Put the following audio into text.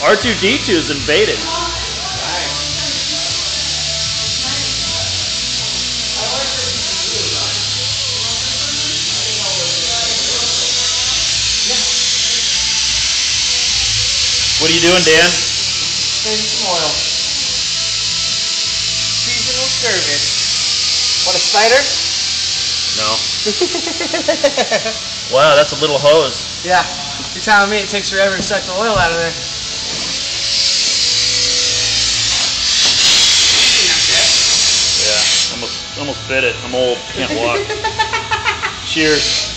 R2-D2's invaded. What are you doing, Dan? Saving some oil. Seasonal service. Want a spider? No. Wow, that's a little hose. Yeah. You're telling me it takes forever to suck the oil out of there. Yeah, almost bit it. I'm old, can't walk. Cheers.